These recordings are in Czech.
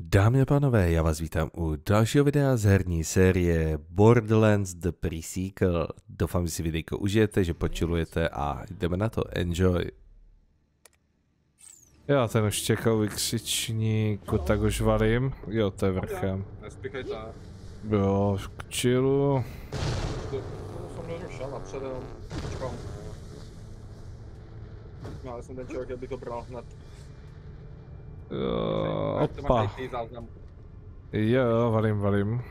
Dámy a pánové, já vás vítám u dalšího videa z herní série Borderlands The Pre-Sequel. Doufám, že si videjko užijete, že počilujete a jdeme na to. Enjoy. Já ten už čekal vykřičníku, tak už valím. Jo, to je vrchem. Nespěchejte. Jo, k chillu. To jsem nerušel napřed, jenom počkám. No, ale jsem ten člověk, aby to bral hned. Jo, opa. Jo, valím.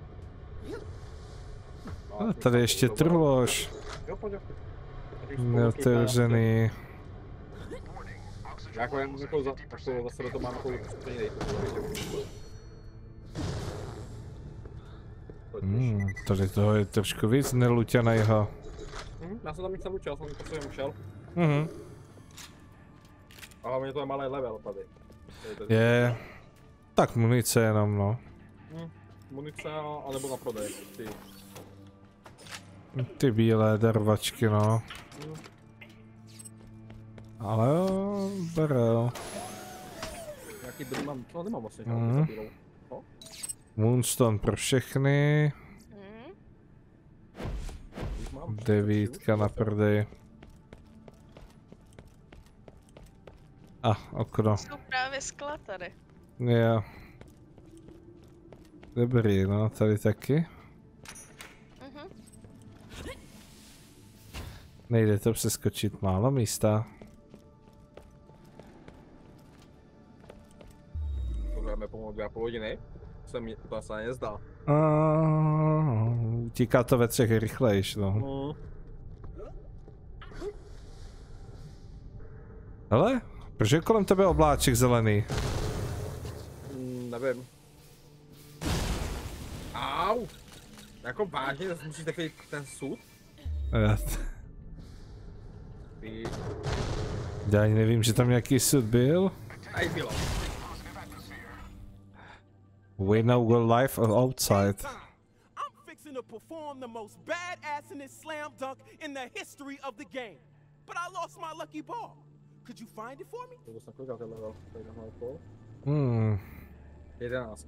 A tady ještě trlož. Jo, pojď. Neotevřený. Jako jen jako zase do toho mám jako stejný dejte. Tady toho je trošku víc neluťanejho. Já jsem tam nic nelučil, jsem to jsem ušel. Mhm. A hlavně to je malý level tady. Je. Tak munice jenom, no. Munice, anebo na prodej. Ty bílé dervačky, no. Ale jo, berel. Jaký byl mám, to nemám vlastně. Moonstone pro všechny. 9 na prdej. Okno. Jsou právě skla tady. Jo. Dobrý, no, tady taky. Nejde to přeskočit, málo místa. Budeme pomalu 2,5 hodiny. Se mi to asi nezdá. Utíká to ve třech rychlejš, no. Hele, proč je kolem tebe obláček zelený? Nevím. Au! Jako vážně, musíš takový ten sud? Já ani nevím, že tam nějaký sud byl. Aj bylo. We know we're live outside. I'm fixing to perform the most badass slam dunk in the history of the game. But I lost my lucky ball. Could you find it for me? To jsem koukal ten level. 11.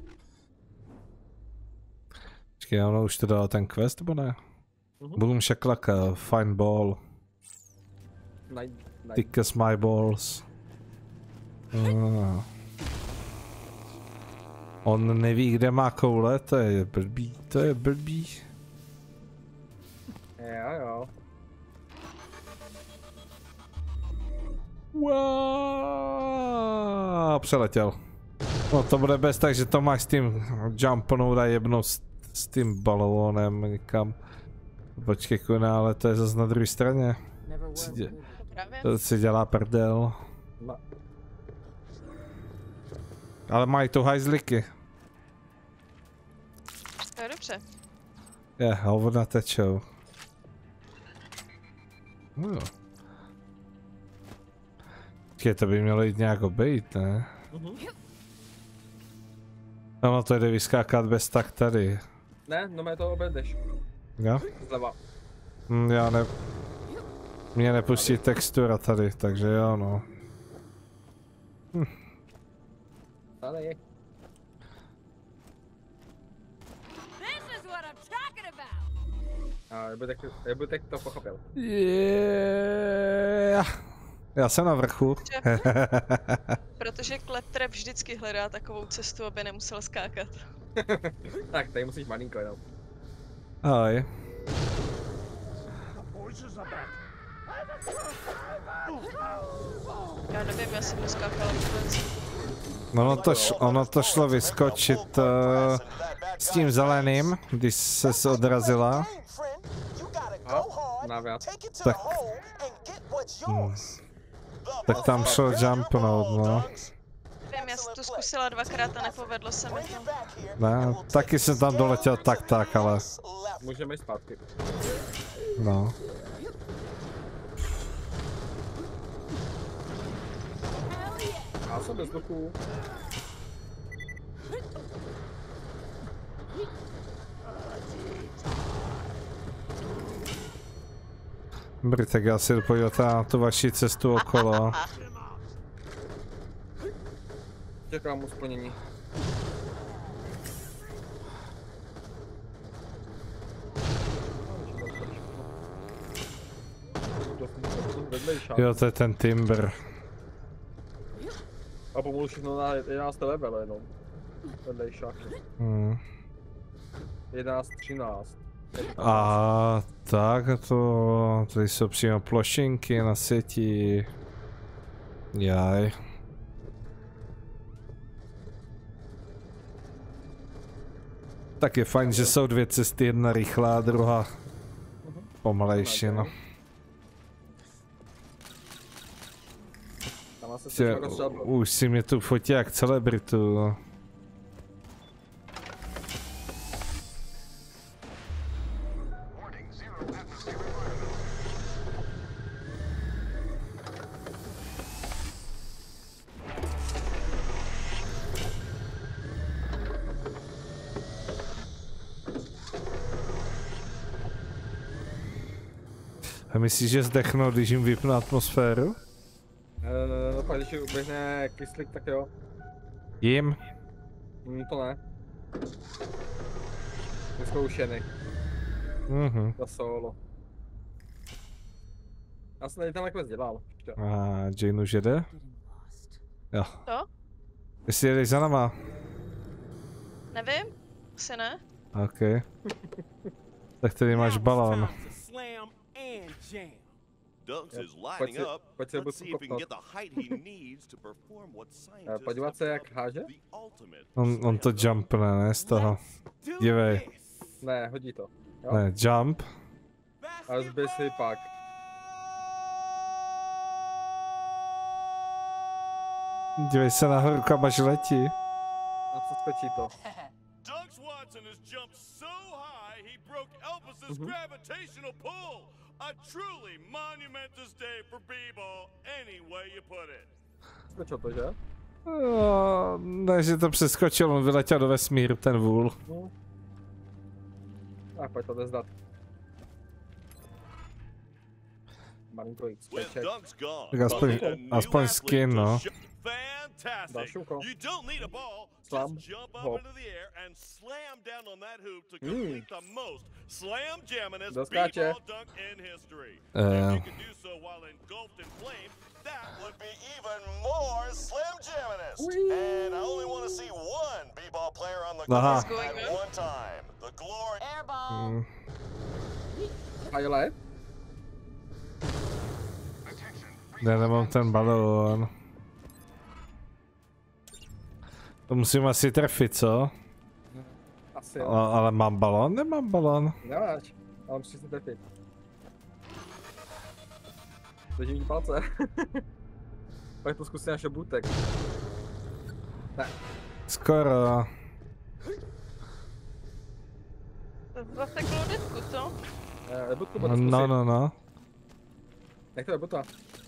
Počkej, ono už to dalo ten quest, nebo ne? Boom shaklaka, fine ball. Thick as my balls. On neví, kde má koule, to je blbý. Jo. Wow, přeletěl. No to bude bez tak, že to máš s tím jumpnout a jebnout s tím balónem někam. Počkej, kuna, ale to je zase na druhé straně. To si dělá prdel. Ale mají tu hajzliky. To je dobře. Hovna tečou. To by mělo jít nějak obejít, ne? No to jde vyskákat bez tak tady. Ne, no mě to obejdeš. Jo? Zleva. Já ne... Mě nepustí textura tady, takže jo no. Ale je. Já bych tak to pochopil. Já jsem na vrchu. Protože Claptrap vždycky hledá takovou cestu, aby nemusel skákat. Tak, tady musíš malinko jenom. Ahoj. Já nevím, já jsem neskákala vůbec. Ono to šlo vyskočit s tím zeleným, když se odrazila. Tak tam šel jumpnout, no. Nevím, já jsem to zkusila dvakrát a nepovedlo se mi to. Ne, taky jsem tam doletěl tak, ale... Můžeme jít zpátky. No. Já jsem bez duchu. Dobrý, tak já si podívat na tu vaši cestu okolo. Čekám splnění. Jo, to je ten Timber. A pomalu všechno na 11. level jenom. Vedlej šachy. 11, 13. A tak to... Tady jsou přímo plošinky na síti. Jaj. Tak je fajn, že jsou dvě cesty, jedna rychlá, druhá pomalejší, no. Už si mě tu fotí jak celebritu. A myslíš, že zdechnou, když jim vypnu atmosféru? No pak když uběhne kyslík, tak jo. Jim? To ne. Vyzkoušený. Za solo. Já jsem tady tenhle quest dělal. A Jane už jede? Jo. To? Jestli jedeš za náma? Nevím, asi ne. OK. Tak tady máš balón. Dunks is lining up. Let's see if he can get the height he needs to perform what scientists podívat se jak háže? On to jumpne, ne, z toho. Dívej. Ne, hodí to. Jo? Ne, jump. A zbyl si pak. Dívej se nahoru, kam až letí. A přeskočí to. Dunks Watson has jumped so high he broke Elvis's gravitational pull. A truly monumentous day for b-ball, any way you put it. Skočil to, že? Ne, že to přeskočil, on vyletěl do vesmíru, ten vůl. Tak pojď to nezdat. Malinko X, peček. Tak aspoň skin, no. Další úkol. Slam, hop. Doskáče. That would be even more slam jamminest. And I only want to see one b-ball player on the court at one time. The glory airball. Highlight. Ne, nemám ten balón. To musím asi trefit, co? Asi jo. Ale mám balón? Nemám balón. Nemáš, ale musíš si trefit. Držím mi palce. Pak to zkusím naše butek. Ne. Skoro. Zateklo desku, co? Nebudku, No. Jak to je buta?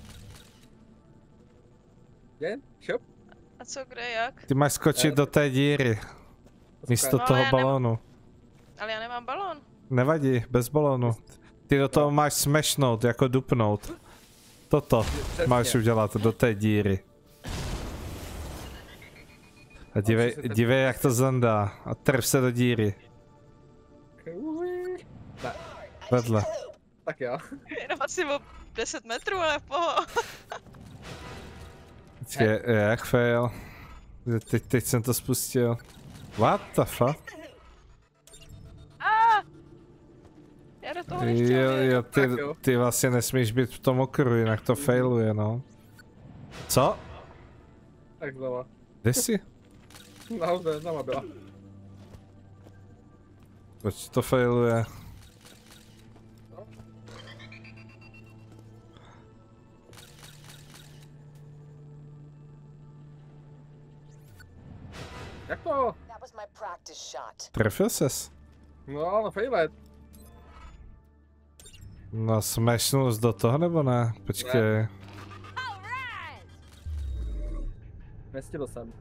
Jen? Šup? A co, kde, jak? Ty máš skočit do té díry. Místo No, toho balónu. Ale já nemám balón. Nevadí, bez balónu. Ty do toho máš smashnout, jako dupnout. Toto máš udělat do té díry. A dívej jak to zandá. A trf se do díry. Ne. Vedle. Tak jo. Jenom asi o 10 metrů, ale v poho. Jak fail. Teď jsem to spustil. What the fuck? Já do toho nechtěl. Jo, ty vlastně nesmíš být v tom okruhu, jinak to failuje, no. Co? Tak znova. Kde jsi? Nahoře, znova byla. Proč to failuje? Jak to? Trefil ses? No, failet. No, smashnul jsi do toho nebo ne? Počkej. Nestihl jsem.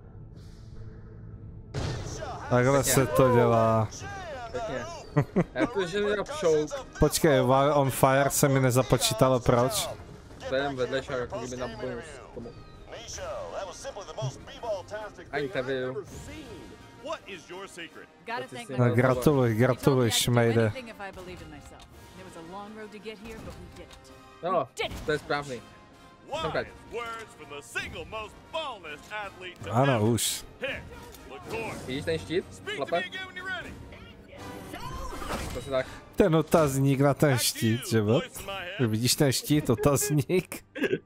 Takhle se to dělá. Pěkně. Jak to, že měl pšouk? Počkej, While on Fire se mi nezapočítalo, proč? To je jen vedlejší, jako kdyby na bonus tomu. A interview. What is your secret? Gotta thank No, my No, gratuluj, Šmejde. anything if I believed in myself. There was a long road to get here, but we did it. No, Did it. to je správný. Wise Okay. words from the single most ballness athlete to Ano, ever už. hit the court. Vidíš ten štít? Speak to me Chlape? again when you're ready. To si tak. Ten otazník na ten Back to štít, you, že jo? voice in my head. Vidíš ten štít, otazník?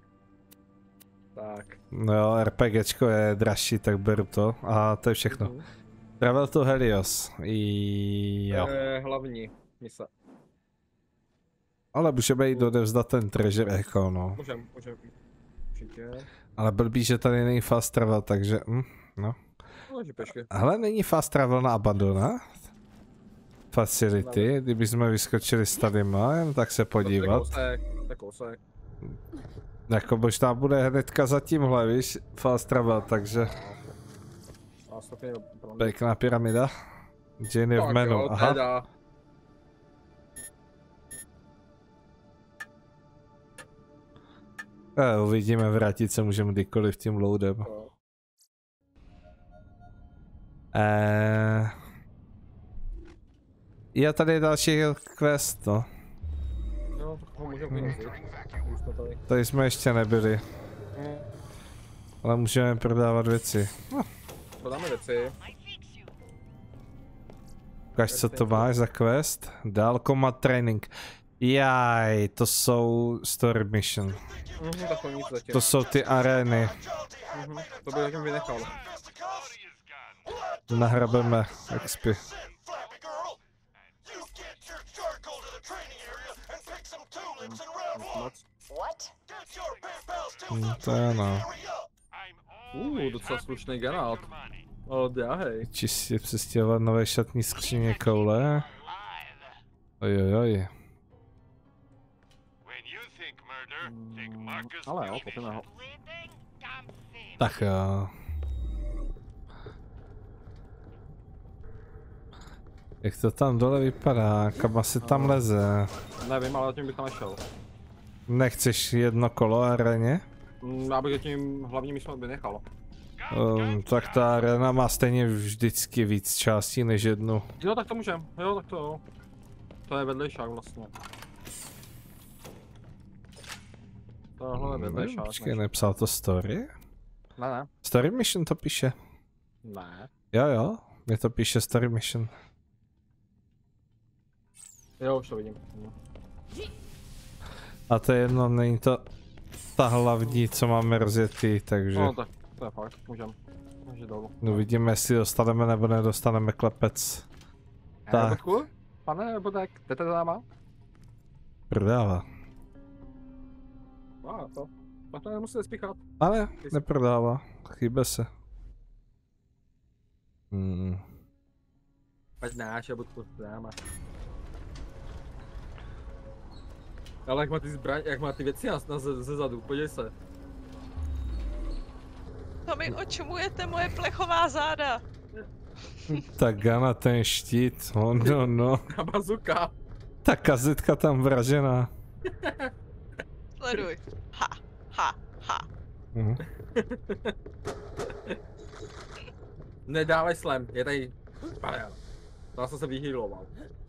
Tak. No jo, RPGčko je dražší, tak beru to. A to je všechno. Travel to Helios. Jo. To je hlavní mise. Ale můžeme jít odevzdat ten treasure echo, no. Můžem. Určitě. Ale blbý, že tady není fast travel, takže no. Leží pešky. Hele, není fast travel na Abandona? Facility, kdyby jsme vyskočili s tadyma, jen tak se podívat. To je kousek. Jako možná bude hnedka za tímhle, víš, fast travel, takže A stopně pro mě. pěkná pyramida. Jane je v Tak menu, jo, aha. teda. Uvidíme, vrátit se můžeme kdykoliv tím loadem. Jo. Je tady další quest, no. Jo, tak ho můžeme vyrazit. Už jsme tady. Tady jsme ještě nebyli, ale můžeme prodávat věci. Prodáme věci. Ukaž, co to máš za quest? Dál combat training. Jaj, to jsou story mission. Tak to nic zatím. To jsou ty arény. To by zatím vynechal. Nahrabeme XP. Moc. To je no. Docela slušný granát. Od hej. Čistě přestěhovat nové šatní skříně koule. Ojojoj. Ale jo, popíme ho. Tak jo. Jak to tam dole vypadá? Kam asi tam leze? Nevím, ale zatím bych tam nešel. Nechceš jedno kolo aréně? Já bych zatím hlavní mission vynechal. Tak ta arena má stejně vždycky víc částí než jednu. Jo, tak to můžem. Jo, tak to jo. To je vedlejšák vlastně. Tohle je vedlejšák. Počkej, nepsal to story? Ne. Story mission to píše. Ne. Jo, mě to píše story mission. Jo, už to vidím. A to je jedno, není to ta hlavní, co máme rozjetý, takže No tak, to je fakt, můžem. Takže dolů. uvidíme, jestli dostaneme nebo nedostaneme klepec. Tak. Robotku? Pane Robotek, jdete za náma? Prodává. To nemusíte spíchat. Ale neprodává, chýbe se. Ať náš Robotku, za náma. Ale jak má ty zbraň, jak má ty věci ze zadu, podívej se. To mi očumujete moje plechová záda. Ta gana, ten štít, no. A bazuka. Ta kazetka tam vražená. Sleduj. Ha. Nedávej slam, je tady... To jsem se vyhýloval.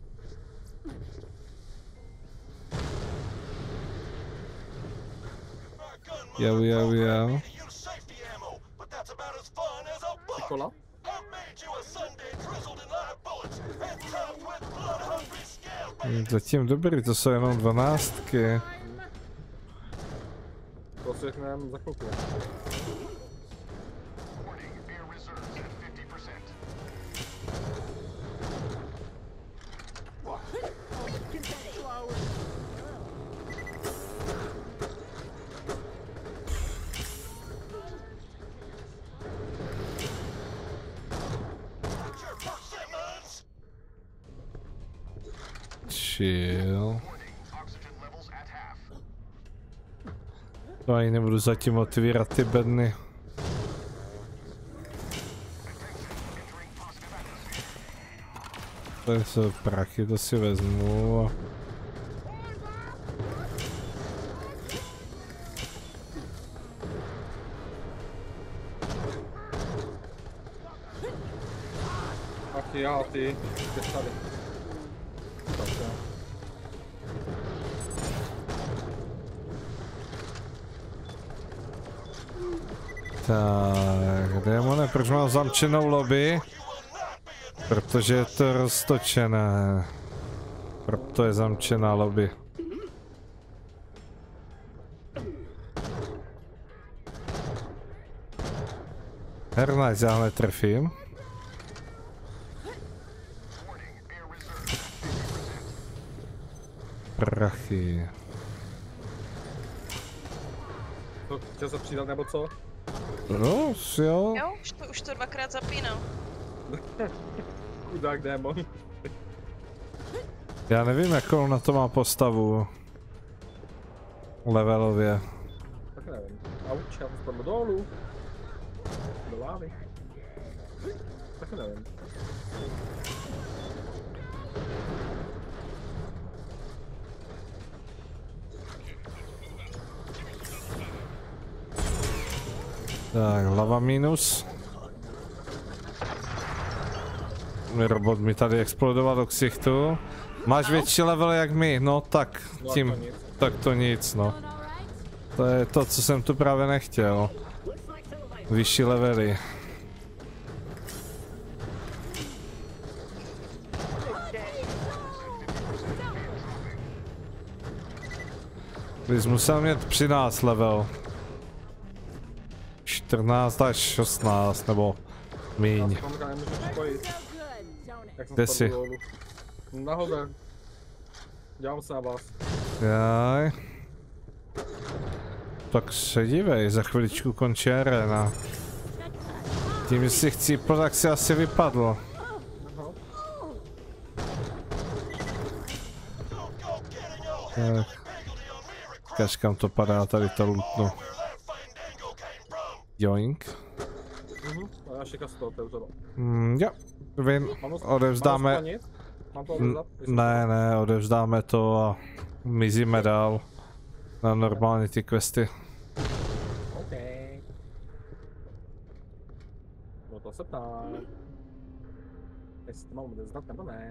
Jo. Kola? Zatím dobrý, to jsou jenom 12. To si řekneme za chvilku. Chill. To ani nebudu zatím otvírat ty bedny. To jsou prachy, to si vezmu. A ty. Jsi tady. Tak jo. Tak, démone, proč mám zamčenou lobby? Protože je to roztočené. Proto je zamčená lobby. Hernáč, já hned trefím. Prachy. To chtěl se přidat nebo co? No, jo. Jo, už to dvakrát zapínal. Chudák démon. Já nevím, jakou na to má postavu. Levelově. Tak nevím. Auč, já to spadnu dolů. Do lávy. Tak nevím. Tak, hlava minus. Robot mi tady explodoval do ksichtu. Máš větší level jak my, no tak tím, tak to nic, no. To je to, co jsem tu právě nechtěl. Vyšší levely. Bys musel mít 13 level. 14 až 16 nebo míň. Kde jsi? Nahoře. Dělám se na vás. Jaj. Tak se dívej, za chviličku končí arena. Tím, že si chcípl, tak si asi vypadl. Tak. Kaž kam to padá, tady to lootnu. Joink. A já šika z toho otevřelo. Jo, vím, odevzdáme. Mám to odevzdat? Ne, odevzdáme to a mizíme dál. Na normálně ty questy. OK. No to se ptá. Jestli to mám odevzdat nebo ne.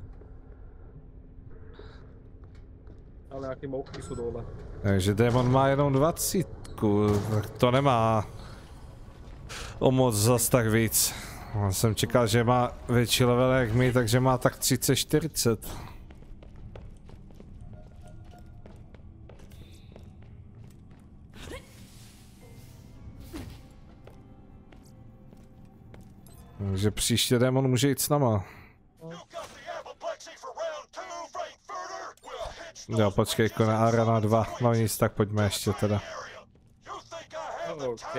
Ale nějaký mouchy jsou dole. Takže démon má jenom 20, tak to nemá o moc zas tak víc. Já jsem čekal, že má větší level jak my, takže má tak 30-40. Takže příště démon může jít s náma. Jo, počkej, na Arena 2, no nic, tak pojďme ještě teda. OK.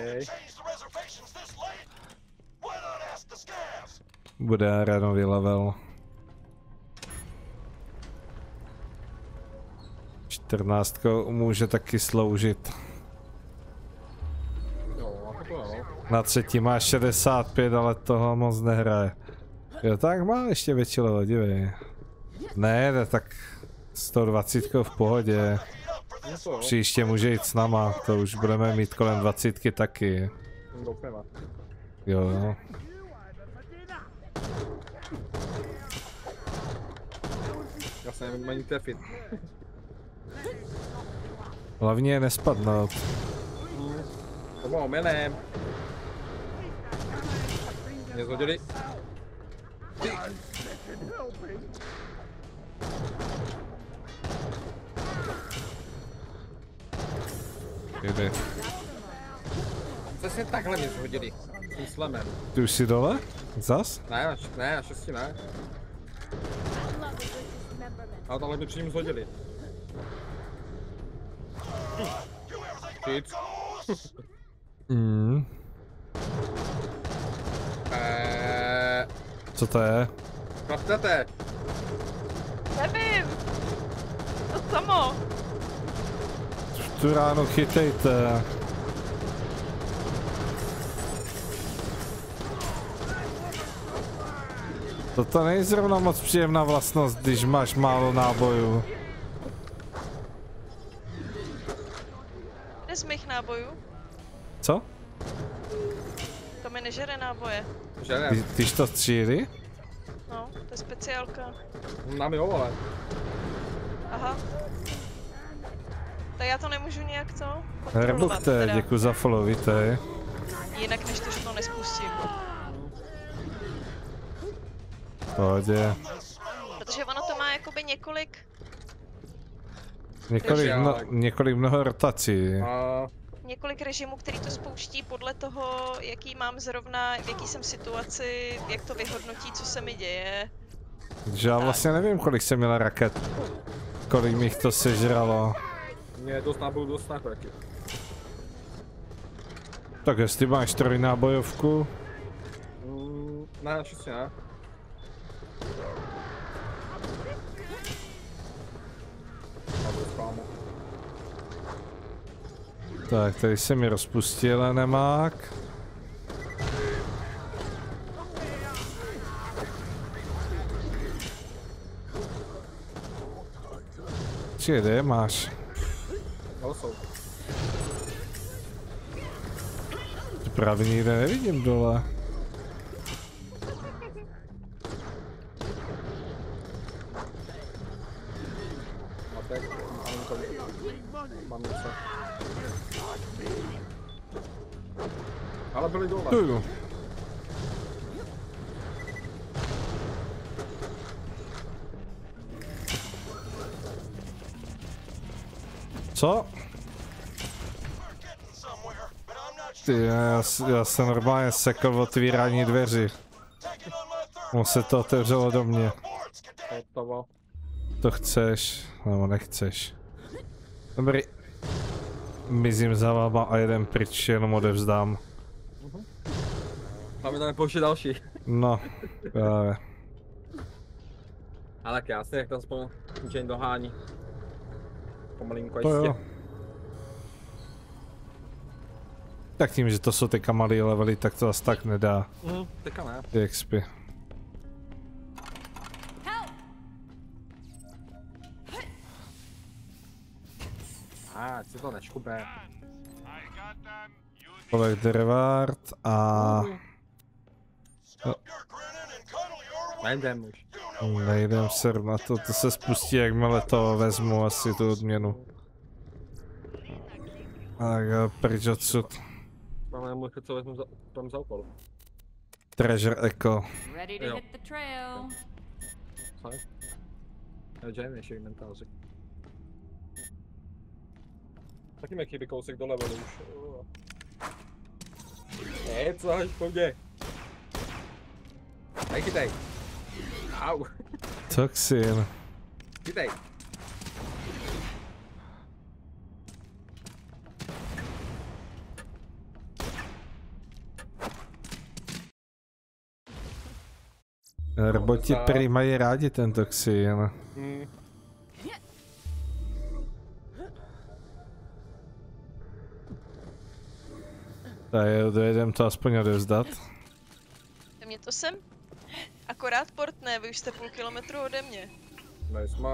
Bude arenový level. 14 může taky sloužit. Na třetí má 65, ale toho moc nehraje. Jo, tak má ještě větší level, dívej. Ne, tak 120 v pohodě. Příště může jít s náma, to už budeme mít kolem 20 taky. Jo. Já se nevím ani trefit. Hlavně je nespadnout. To bylo omylem. Mě zhodili. Jde. Přesně takhle mě zhodili. S tím slamem. Ty už jsi dole? Zas? Ne, na šesti ne. Ale tohle by při ním zhodili. Shit. Co to je? Kraftete! Nevím! To samo! Tu ráno chytejte. Toto není zrovna moc příjemná vlastnost, když máš málo nábojů. Kde z mých nábojů? Co? To mi nežere náboje. Že ne. Tyž to střílí? No, to je speciálka. Nám jo, ale. Aha. Tak já to nemůžu nějak to kontrolovat Herbuchte, teda. děkuji za follow, vítej. Jinak než to, že to nespustím. Pohodě. Protože ono to má jakoby Několik mnoho rotací. několik režimů, který to spouští podle toho, jaký mám zrovna, v jaký jsem situaci, jak to vyhodnotí, co se mi děje. Takže já vlastně nevím, kolik jsem měla raket. Kolik mi jich to sežralo. Mě dost nábojů, dost náklady. Tak jestli máš trojnábojovku. Ne, naštěstí ne. Tak, tady se mi rozpustil nemák. Kde je máš? To právě nikde nevidím dole. Ale byli dole. Tu. Co? Ty, já jsem normálně sekl v otvírání dveří. On se to otevřelo do mě. To chceš, nebo nechceš. Dobrý. Mizím za váma a jeden pryč, jenom odevzdám. Tam mi to nepouště další. No, právě. Ale tak jasně, jak to aspoň učení dohání. Pomalinko To jistě. jo. Tak tím, že to jsou ty malý levely, tak to asi tak nedá. Teďka ne. Ty XP. Si to neškube. Kolek Dervard a... Nejdem už. Nejdem se na to, to se spustí, jakmile to vezmu asi tu odměnu. Tak pryč odsud. Máme můj co vezmu tam za úkol. Treasure Echo. Ready to hit the trail. Sorry. Jamie ještě inventáři. Taky mi chybí kousek do levelu už. Co až pohodě. Dej chytej. Au. Toxin. Chytej. Roboti prý mají rádi ten toxin. Tak dojedem to aspoň odevzdat. Mě to sem? Akorát port ne, vy už jste půl kilometru ode mě. Nejsme.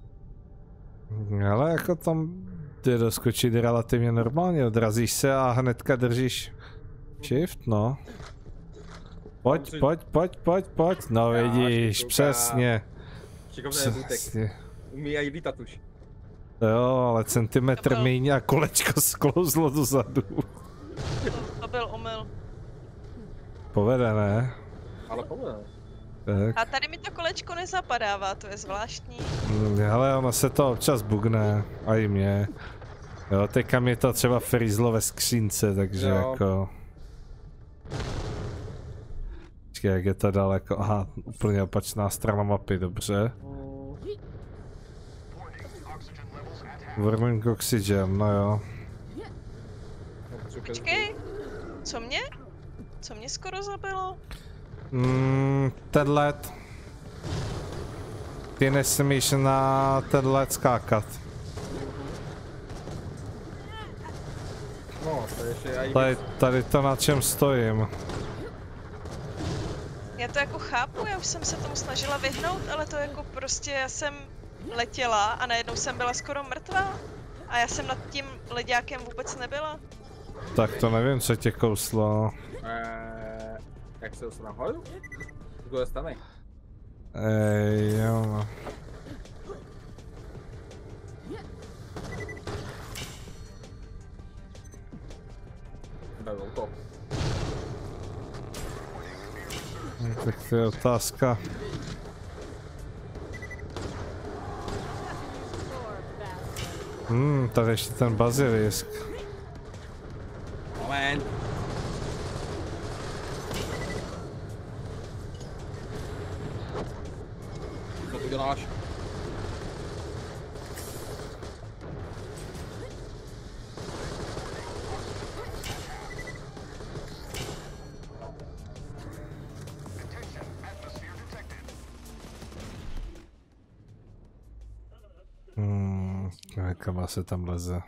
Ale jako tam jde doskočit relativně normálně, odrazíš se a hnedka držíš shift, no. Pojď, no vidíš, přesně. Přesně. Umí aj lítat už. Jo, ale centimetr míň a kolečko sklouzlo dozadu. To byl omyl. Povedené. Ale povedené. Tak. A tady mi to kolečko nezapadává, to je zvláštní. Ale ono se to občas bugne, a i mě. Jo, teďka mi to třeba frizlo ve skřínce, takže jo. Jako... Počkej, jak je to daleko, aha, úplně opačná strana mapy, dobře. Warming oxygen, no jo. Počkej, co mě? Co mě skoro zabilo? Ten let. Ty nesmíš na ten let skákat. No, to ještě aj tady to na čem stojím. Já to jako chápu, já už jsem se tomu snažila vyhnout, ale to jako prostě já jsem letěla a najednou jsem byla skoro mrtvá. A já jsem nad tím leďákem vůbec nebyla. Tak to nevím, co tě kouslo. Jak se dostane nahoru? To je stane. Jo no. Berou to. Tak to je otázka. Tady ještě ten bazilisk. Moment. Co ty děláš? Kam se tam leze?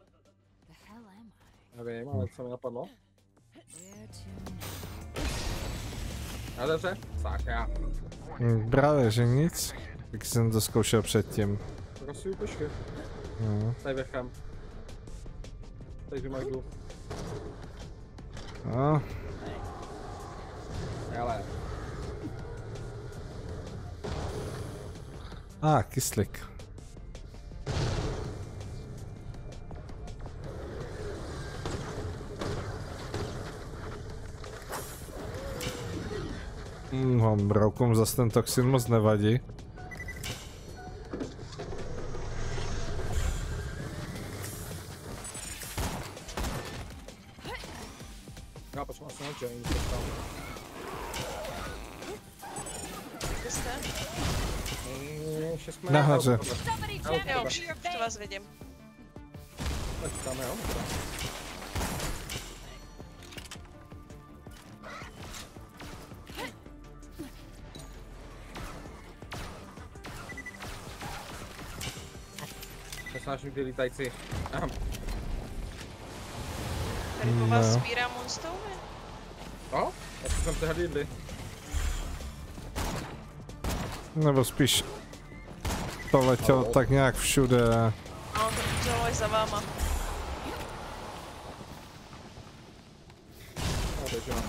Nevím, ale co mi napadlo? Na dobře, sáka. Právě, že nic. Tak jsem to zkoušel předtím. Prosím, počkej. Tady vrchem. Takže máš jdu. No. Ale. Kyslík. Broukům zase ten toxin moc nevadí. Já počkám se na Jane, co tam. Kde jste? Nahoře. Jo, už vás vidím. Tak tam jo. Snažím ty lítající. Tady po vás sbírám moonstone? No, já jsem se hlídli. Nebo spíš to letělo tak nějak všude. No, to letělo až za váma. No, takže no.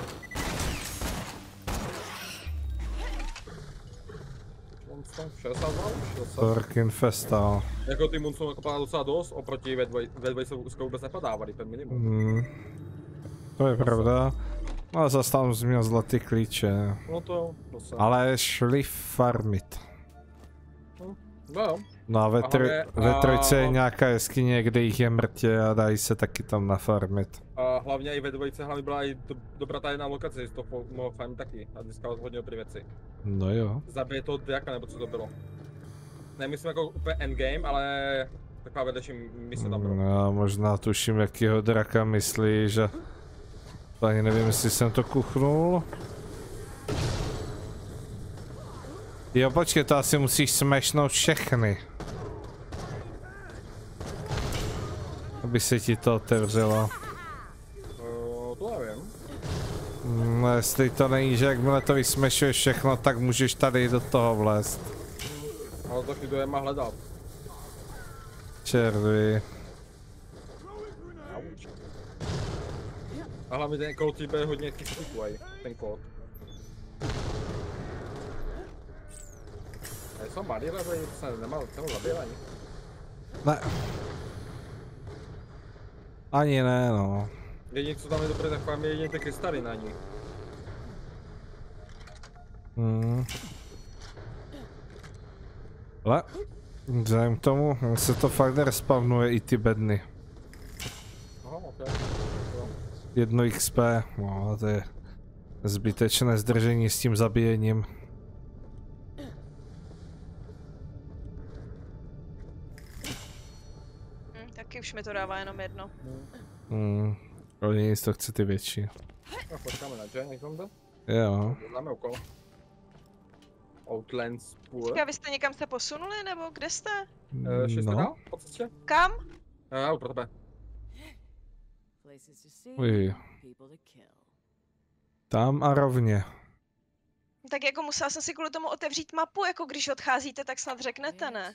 Monster, 62 už? Torkin Festal. Jako ty Monster nakopadá docela dost, oproti ve dvojskou vůbec nepadávali, ten minimum. To je pravda. Ale zase tam jsi měl zlatý klíče. No to jo, docela. Ale šli farmit. No jo. No a ve trojce je nějaká jeskyně, kde jich je mrtě a dají se taky tam nafarmit. A hlavně i ve dvojce hlavně byla i dobrá ta jedna lokace, z toho mohl farmit taky a získal hodně dobré věci. No jo. Zabije toho dvěka, nebo co to bylo. Nemyslím jako úplně endgame, ale taková vedlejší mise tam bylo. No, možná tuším, jakýho draka myslíš a ani nevím, jestli jsem to kuchnul. Jo, počkej, to asi musíš smashnout všechny. Aby se ti to otevřelo. To nevím. No, jestli to není, že jakmile to vysmešuješ všechno, tak můžeš tady do toho vlézt. Ale to kdo je má hledat. Červí. A hlavně ten kód je hodně kyslíkový, ten kód. A jsou barriéry, se nemá celou zabíjení. Ne. Ani ne, no. Jediné, co tam je dobré, tak máme jedině ty krystaly na ní. Ale vzhledem k tomu se to fakt nerespavnuje i ty bedny. Aha, ok. 1 XP, no to je zbytečné zdržení s tím zabíjením. Taky už mi to dává jenom jedno. Ale nic, to chce ty větší. No, počkáme na Jane, jak tam jde? Jo. Známe okolo. Outlands Pool. Teďka vy jste někam se posunuli, nebo kde jste? 6 No. dál, po cestě? Kam? Jo, pro tebe. Uj. Tam a rovně. Tak jako musela jsem si kvůli tomu otevřít mapu, jako když odcházíte, tak snad řeknete, ne?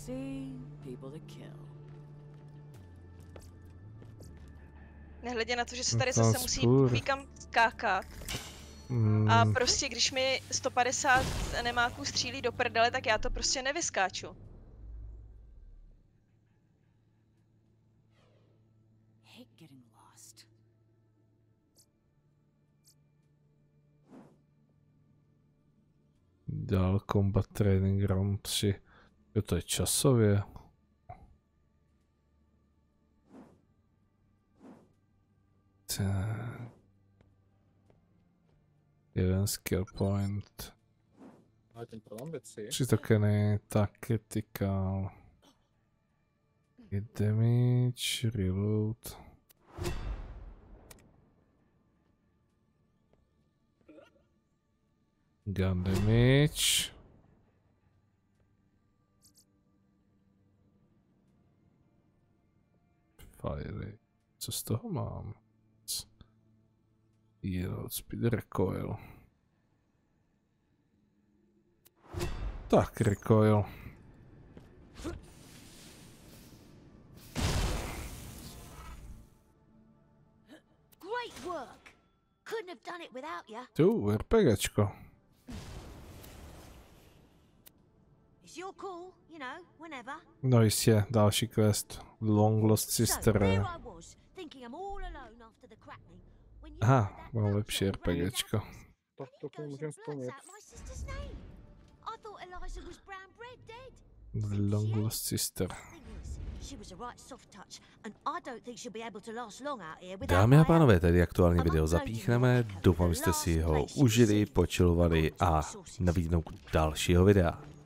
see, people to kill. Nehledě na to, že se tady Tam zase musí spůr. výkam skákat. A prostě když mi 150 nemáků střílí do prdele, tak já to prostě nevyskáču. Hate getting lost. Dál Combat Training Ground 3. Jo, to je časově. Tak. Jeden skill point. Ale ten pro ambici. 3 tokeny, tak critical. Hit damage, reload. Gun damage. Fire. Co z toho mám? Reload speed, recoil. Tak, recoil. Great work. Couldn't have done it without you. Tu, RPGčko. It's your call, you know, whenever. No jistě, další quest. Long Lost So, Sister. there I was, thinking I'm all alone after the cracking. When you Aha, heard that mám note lepší sort of rang RPGčko. out. Tak And to it goes můžem and blurts splnit. out my sister's name. I thought Eliza was brown bread dead. The Long Lost Sister. Thing is, she was a right soft touch, and I don't think she'll be able to last long out here without Dámy a my pánové, tady aktuálně video zapíchneme, doufám, že jste si ho užili, počilovali a na výjimku dalšího videa.